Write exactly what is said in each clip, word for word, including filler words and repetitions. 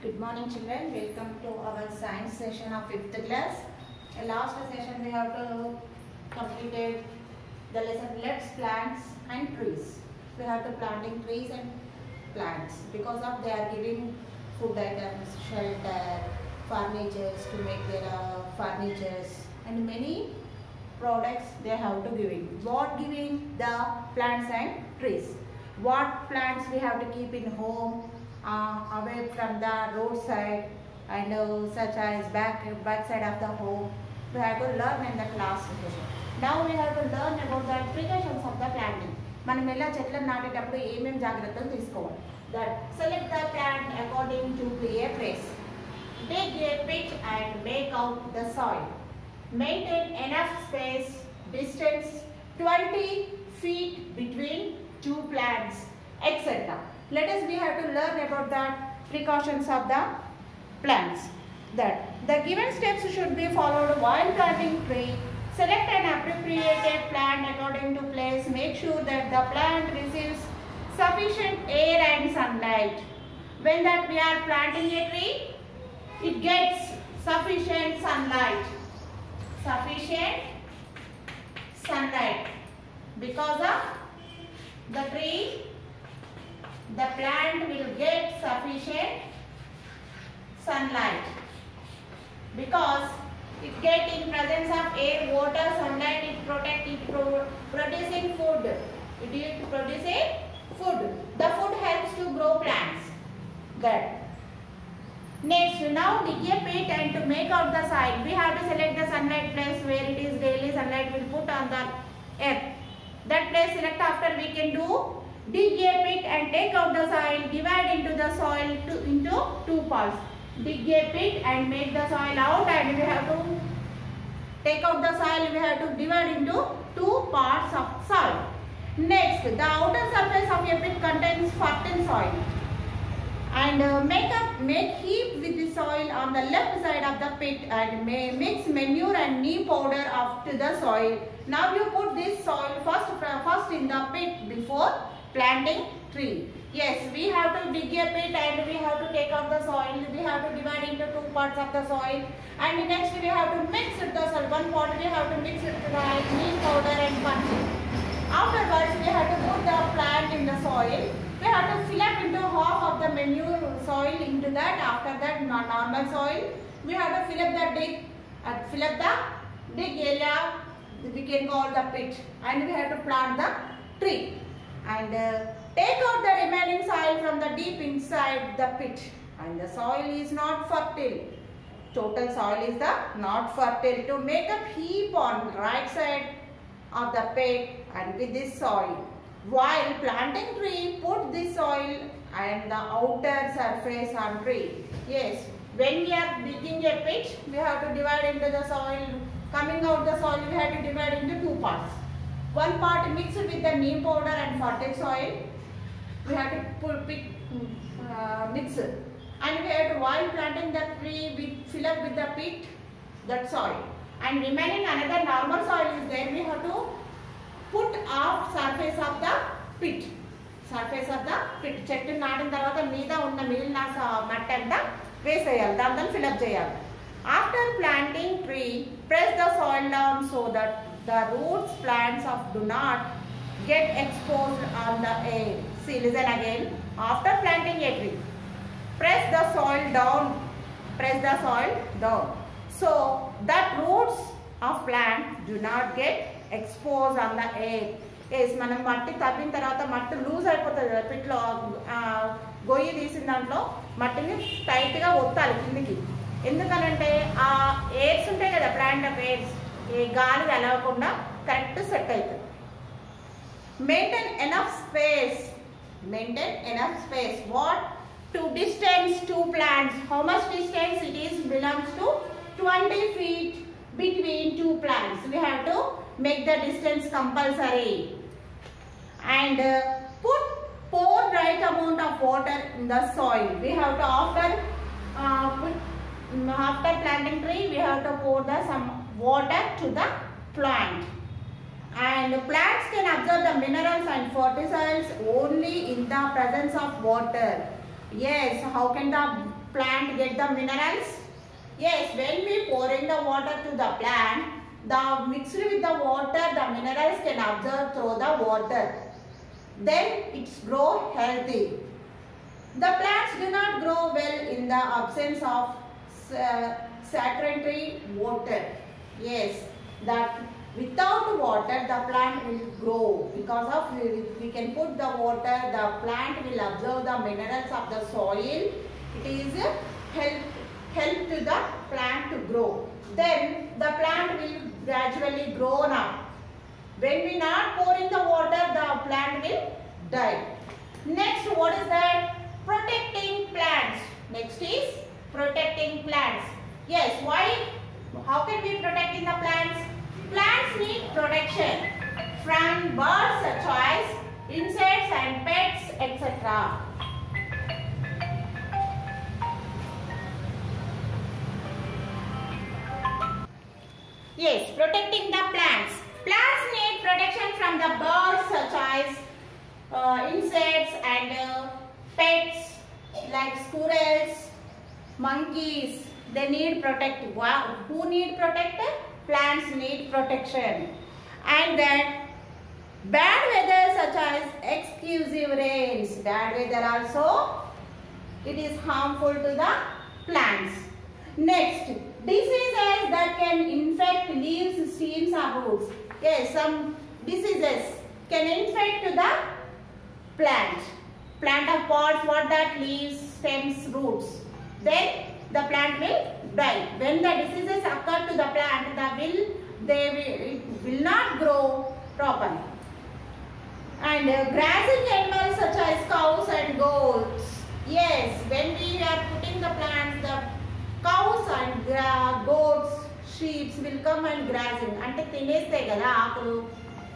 Good morning children, welcome to our science session of fifth class. In last session we have to completed the lesson let's plants and trees. We have to planting trees and plants because of they are giving food items, shelter, furnitures to make their uh, furnitures and many products they have to giving. What giving? The plants and trees. What plants we have to keep in home? Uh, away from the roadside and uh, such as back back side of the home. We have to learn in the class session. Now we have to learn about the precautions of the planting. మనం ఎలా చెట్లను నాటేటప్పుడు ఏమేం జాగ్రత్తలు తీసుకోవాలి. That select the plant according to a place. Dig a pit and make out the soil. Maintain enough space, distance twenty feet between two plants, et cetera. Let us we have to learn about the precautions of the plants. That the given steps should be followed while planting tree. Select an appropriate plant according to place. Make sure that the plant receives sufficient air and sunlight. When that we are planting a tree, it gets sufficient sunlight. Sufficient sunlight. Because of the tree, the plant will get sufficient sunlight because it get in presence of air, water, sunlight. It protect it pro producing food. It is producing food. The food helps to grow plants. That next, now dig a pit and to make out the soil, we have to select the sunlight place where it is daily sunlight will put on the earth. That place select after we can do. Dig a pit and take out the soil. Divide into the soil to, into two parts. Dig a pit and make the soil out, and we have to take out the soil. We have to divide into two parts of soil. Next, the outer surface of a pit contains fertile soil, and uh, make up make heap with the soil on the left side of the pit, and may mix manure and neem powder up to the soil. Now you put this soil first first in the pit before planting tree. Yes, we have to dig a pit and we have to take out the soil. We have to divide into two parts of the soil, and next we have to mix it the soil. One part we have to mix it with the neem powder and punch. Afterwards, we have to put the plant in the soil. We have to fill up into half of the manure soil into that. After that, normal soil. We have to fill up the dig, uh, fill up the dig area. We can call the pit, and we have to plant the tree. And uh, take out the remaining soil from the deep inside the pit, and the soil is not fertile. Total soil is the not fertile. To make a heap on right side of the pit and with this soil. While planting tree, put this soil and the outer surface on tree. Yes, when we are digging a pit, we have to divide into the soil. Coming out the soil, we have to divide into two parts. One part mixed with the neem powder and fertile soil. We have to put pick, uh, mix it. And we have to, while planting the tree, we fill up with the pit, that soil. And remaining another normal soil is there. We have to put off surface of the pit. Surface of the pit. చెట్టు నాటిన తర్వాత మీద ఉన్న మిగిలిన మట్టి అంతా వేసేయాలి. దాంతో fill up చేయాలి. After planting tree, press the soil down so that the roots plants of do not get exposed on the air. See, listen again. After planting a tree, press the soil down. Press the soil down so that roots of plant do not get exposed on the air. Yes, మనం మట్టి తవ్విన తర్వాత మట్టి loose అయిపోతుంది కదా పిట్లో గొయ్యి తీసిన దాంట్లో మట్టిని టైట్గా ఒత్తాలి కిందికి. ఎందుకనంటే ఆ ఎయిర్స్ ఉంటాయి కదా ప్లాంట్ ఆఫ్ ఎయిర్స్ ఏ గాలి కలవకుండా కరెక్ట్ సెట్ అవుతుంది. Maintain enough space. Maintain enough space. What? To distance two plants. How much distance? It is belongs to twenty feet between two plants. We have to make the distance compulsory. And uh, put pour right amount of water in the soil. We have to after uh, put after planting tree, we have to pour the some water to the plant. And plants can absorb the minerals and fertilizers only in the presence of water. Yes, how can the plant get the minerals? Yes, when we pouring the water to the plant, the mixed with the water, the minerals can absorb through the water. Then it's grow healthy. The plants do not grow well in the absence of uh, saturated water. Yes, that without water the plant will grow. Because of we can put the water, the plant will absorb the minerals of the soil. It is help help to the plant to grow. Then the plant will gradually grow up. When we not pouring the water, the plant will die. Next, what is that? Protecting plants. Next is protecting plants. Yes, why? How can we protect in the plants? Plants need protection from birds such as insects and pets, et cetera. Yes, protecting the plants. Plants need protection from the birds such as uh, insects and uh, pets like squirrels, monkeys. They need protect. Wow. Who need protect? Plants need protection. And then bad weather such as excessive rains. Bad weather also, it is harmful to the plants. Next, diseases that can infect leaves, stems or roots. Yes, some diseases can infect to the plant. Plant of pods, what that leaves, stems, roots. Then the plant will die. When the diseases occur to the plant, the will they will, it will not grow properly. And uh, grazing animals such as cows and goats. Yes, when we are putting the plants, the cows and uh, goats, sheep will come and grazing. Ante tineste kada aakulu.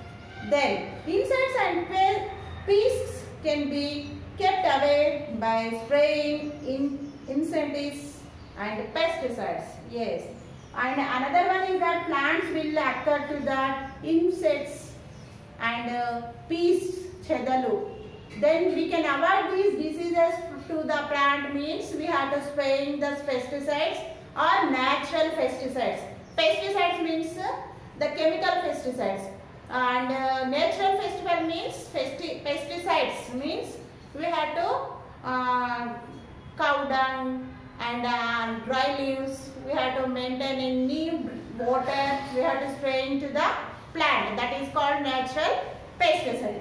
Then insects and pests can be kept away by spraying in insecticides and pesticides. Yes. And another one is that plants will occur to the insects and uh, pests, chedalu. Then we can avoid these diseases to the plant means we have to spraying the pesticides or natural pesticides. Pesticides means uh, the chemical pesticides. And uh, natural festival means pesti pesticides means we have to uh, cow dung and uh, dry leaves. We have to maintain in neem water. We have to spray into the plant. That is called natural pesticides.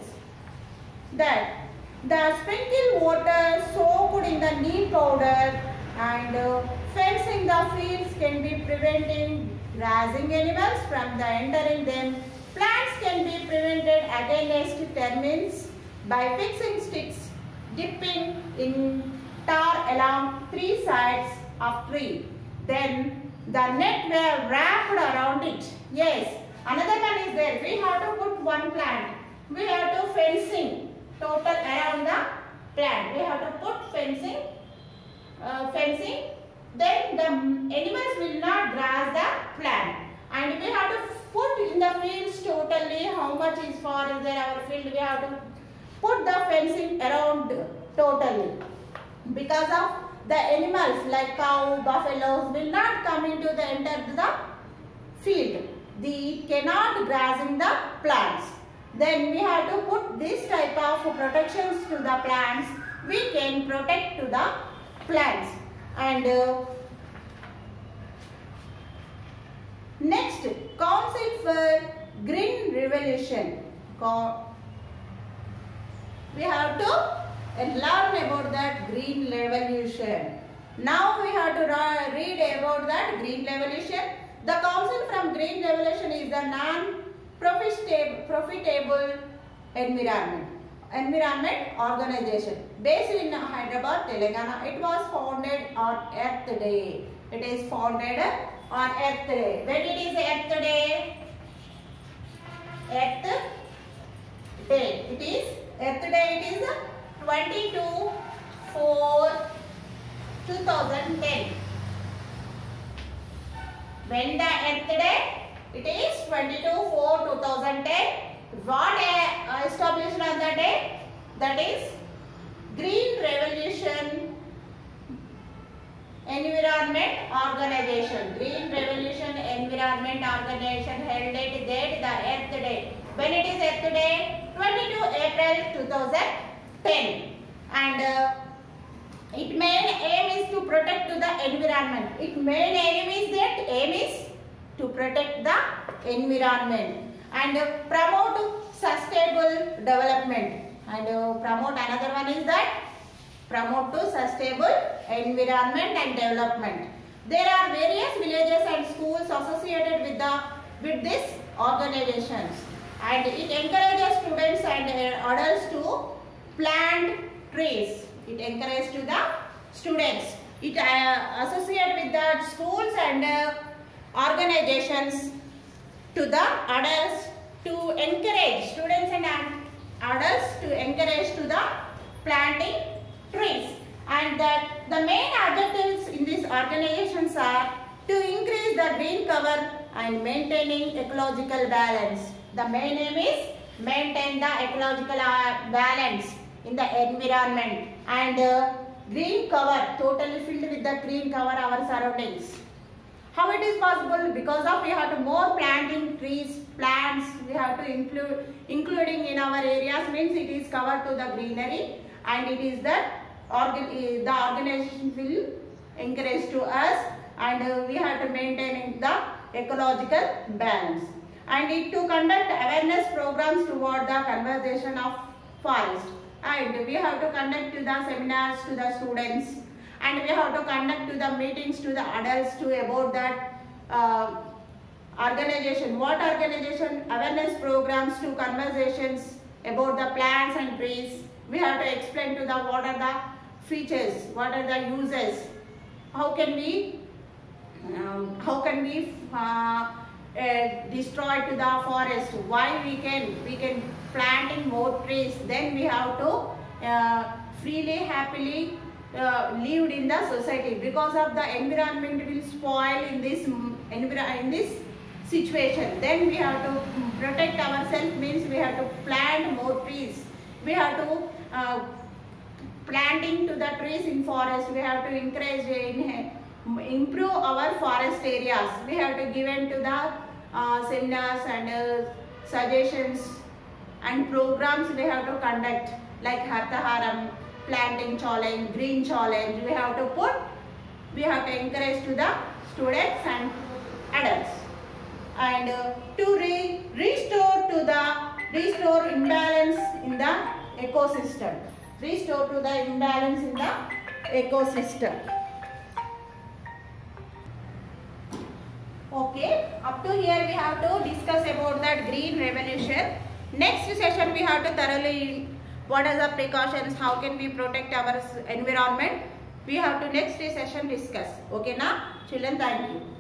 Then the sprinkle water soaked in the neem powder and uh, fencing the fields can be preventing grazing animals from the entering them. Plants can be prevented against termites by fixing sticks, dipping in tar along three sides of tree. Then the net were wrapped around it. Yes, another one is there. We have to put one plant. We have to fencing total around the plant. We have to put fencing, uh, fencing. Then the animals will not graze the plant. And we have to put in the fields totally how much is far is there our field. We have to put the fencing around totally. Because of the animals like cow, buffaloes will not come into the enter the field. They cannot grazing the plants. Then we have to put this type of protections to the plants. We can protect to the plants. And uh, next, Council for Green Revolution. We have to learn about that Green Revolution. Now we have to read about that Green Revolution. The Council from Green Revolution is the non-profitable environment environment organization based in Hyderabad, Telangana. It was founded on Earth Day. It is founded on Earth Day. When it is Earth Day? Earth Day. It is Earth Day. It is twenty-two four two thousand ten. When the Earth Day? It is twenty-two four two thousand ten. What uh, established on that day? That is Green Revolution Environment Organization. Green Revolution Environment Organization held its date the Earth Day. When it is Earth Day? twenty-second April two thousand ten. And uh, its main aim is to protect the environment. Its main aim is that aim is to protect the environment and uh, promote sustainable development. And uh, promote another one is that promote to sustainable environment and development. There are various villages and schools associated with the with these organizations, and it encourages students and adults to plant trees. It encourages to the students. It uh, associates with the schools and uh, organizations to the adults to encourage students and adults to encourage to the planting trees. And that the main objectives in these organizations are to increase the green cover and maintaining ecological balance. The main aim is maintain the ecological uh, balance in the environment and uh, green cover, totally filled with the green cover our surroundings. How it is possible? Because of we have to more planting trees, plants we have to include including in our areas, means it is covered to the greenery, and it is the organ the organization will encourage to us, and uh, we have to maintain the ecological balance. And it to conduct awareness programs toward the conservation of forest, and we have to conduct to the seminars to the students, and we have to conduct to the meetings to the adults to about that uh, organization. What organization? Awareness programs to conversations about the plants and trees. We have to explain to the what are the features, what are the uses, how can we um, how can we uh, uh, destroy to the forest, why we can we can planting more trees, then we have to uh, freely happily uh, live in the society, because of the environment will spoil in this in this situation. Then we have to protect ourselves, means we have to plant more trees. We have to uh, planting to the trees in forest. We have to encourage in, improve our forest areas. We have to give in to the uh, seminars and uh, suggestions and programs we have to conduct, like Hartaharam, planting challenge, green challenge. We have to put, we have to encourage to the students and adults, and uh, to re restore to the restore imbalance in the ecosystem. Restore to the imbalance in the ecosystem. Okay, up to here we have to discuss about that green revolution. Next session we have to thoroughly what are the precautions, how can we protect our environment. We have to next session discuss. Okay, now children, thank you.